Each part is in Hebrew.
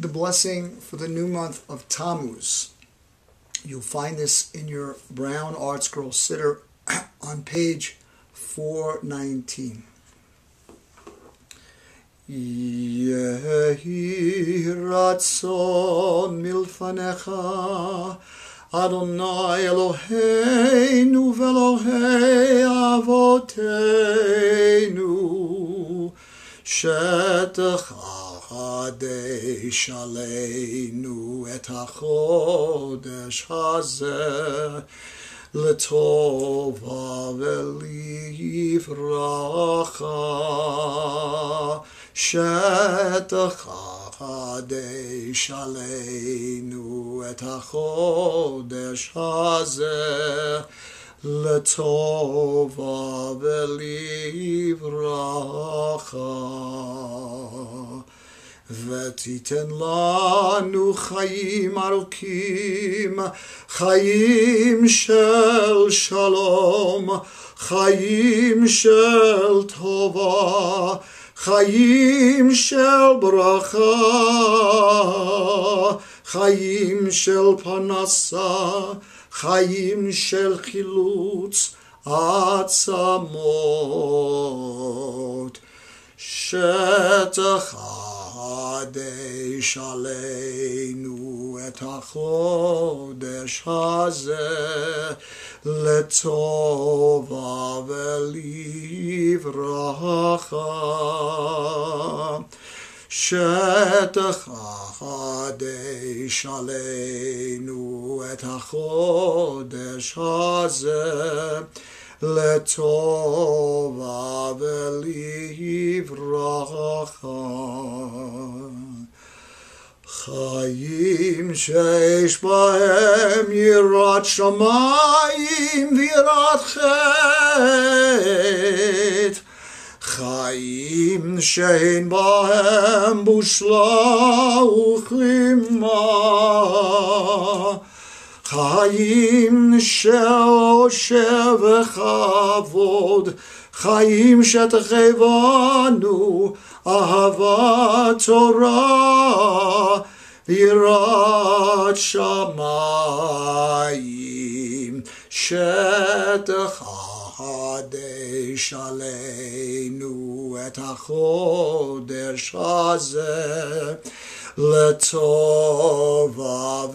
the blessing for the new month of Tammuz. You'll find this in your brown Art Scroll Siddur on page 419. Yehi ratzon milfanecha Adonai Eloheinu v'Elohei avoteinu שתחדש עלינו את החודש הזה לטובה ולברכה שתחדש עלינו את החודש הזה לטובה ולברכה ותיתן לנו חיים ארוכים, חיים של שלום, חיים של טובה, חיים של ברכה, חיים של פרנסה, חיים של חילוץ עצמות, שתחדש עלינו את החודש הזה לטובה ולברכה, שתחדש עלינו את החודש הזה לטובה ולברכה. חיים שיש בהם יראת שמיים ויראת חטא, חיים שאין בהם בושלה וכלימה, חיים של עושר וכבוד, חיים שתחייבנו אהבת תורה ויראת שמיים, שתחדש עלינו את החודש הזה לטובה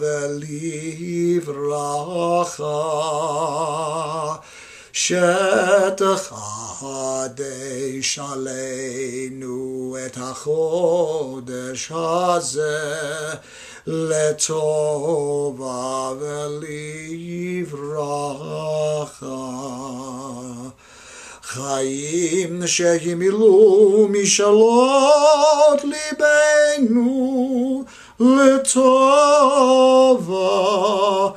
ולברכה, שתחדש עלינו את החודש הזה לטובה ולברכה. חיים שימילאו משאלות ליבנו לטובה,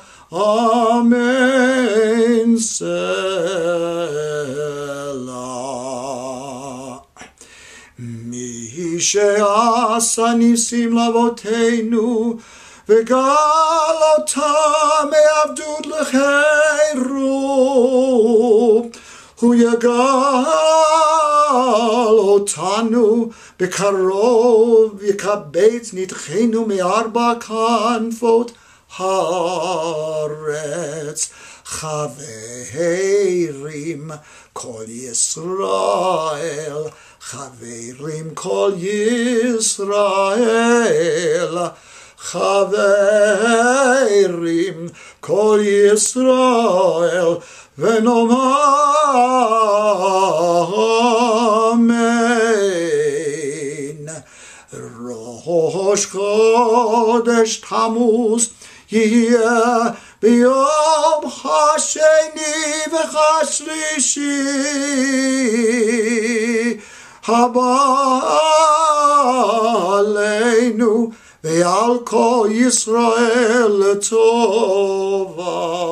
אמן סלה. מי שעשה ניסים לאבותינו וגאל אותם מעבדות לחירות, הוא יגאל אותנו בקרוב, יקבץ נדחנו מארבע כנפות הארץ. חברים כל ישראל, חברים כל ישראל, חברים כל ישראל, ונאמר אמן. ראש חודש תמוז יהיה ביום השני והשלישי הבא עלינו ועל כל ישראל לטובה.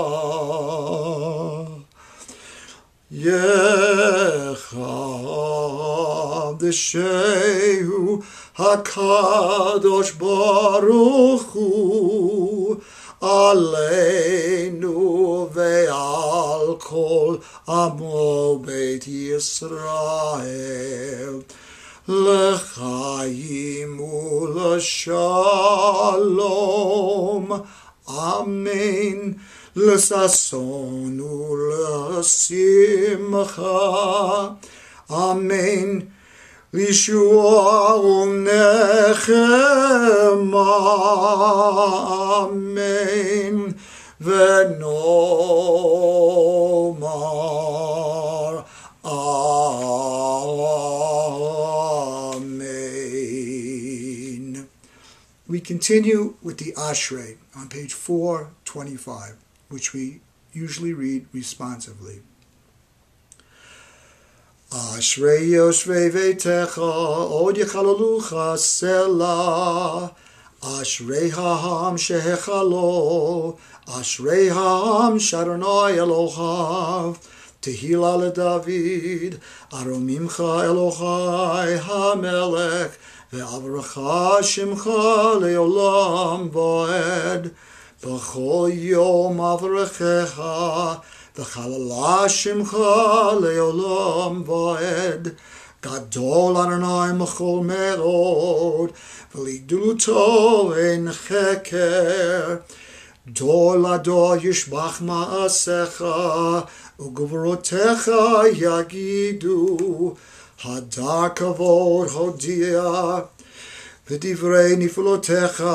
יחדשהו הקדוש ברוך הוא עלינו ועל כל עמו בית ישראל לחיים ולשלום. לשלום, אמן, לששון ולשמחה, אמן, לישועה ונחמה, אמן, ונאמר amen. We continue with the Ashrei on page 425, which we usually read responsively. Ashrei Yoshvei Veitecha Od Yechalalucha Selah, Ashrei Ha'am Shehechalo, Ashrei Ha'am Sharonai Elohav, Tehillah LeDavid, Aromimcha Elohai HaMelech, Ve'avracha Shimcha Le'olam Voed, B'chol Yom Avrachecha, V'chalala Shimcha Le'olam Voed, Gadol Adonai Mechol Me'od, V'ligduluto Ein Cheker, Dor lador yishbach ma'asecha, ugvrotecha yagidu, hadar kavod hodia, v'divrei niflotecha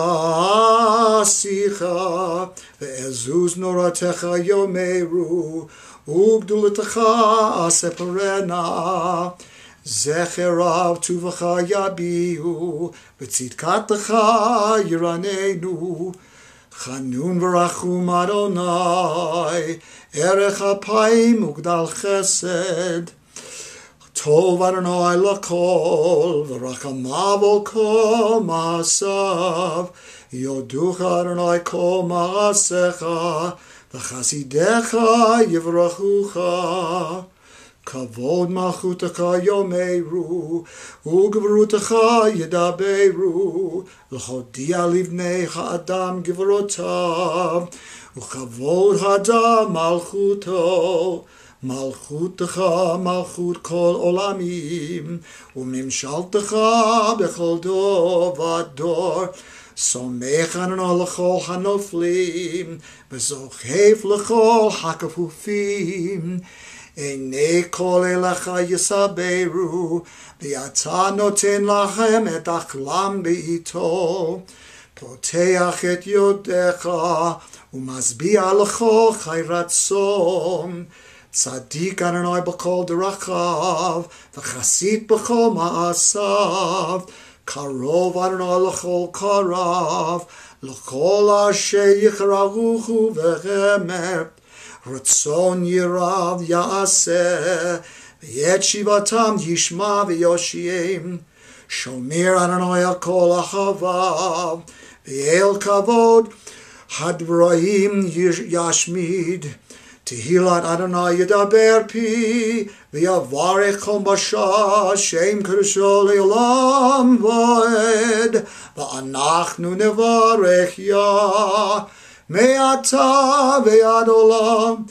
asicha, ve'ezuz noratecha yomeru, ugdulatecha aseparena, zecherav tuvacha yabiu, v'tzidkatecha yiranenu, Chanun v'rachum Adonai, erech apayim ugdal chesed. Tov Adonai lakol, v'rachamav ol kol ma'asav. Yoducha Adonai kol ma'asecha, v'chasidecha yivrachucha. Kavod malchutecha yomeru, ugevrutecha yedaberu, l'chodia livnei ha'adam gevrotav, ukavod hadam malchuto, malchutecha malchut kol olamim, umimshaltecha bechol dor vador, somech Adonai l'chol hanoflim, v'zochef l'chol hakafufim, Einei kol elecha yisaberu, v'yata noten lachem et achlam be'ito, poteach et yodecha, u'mazbi'a l'chol chayratzon, tzadik Adonai b'kol derachav, v'chasit b'kol ma'asav, karov Adonai l'chol karav, l'chol asher yichraruchu v'chemer, Ratzon Yirav Yaaseh, V'yet Shivatam Yishma V'yoshiem, Shomer Adonai al Kol Ahavav, V'yel Kavod Hadvraim Yashmid, Tehillat Adonai Yedaber Pi, V'yavarech Kol Basha, Shem Kedusho Le'olam Voed, V'anachnu Nevarech Yah, Me'ata ve'ad olam,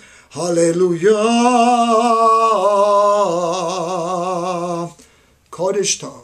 Hallelujah. Kodesh Tov.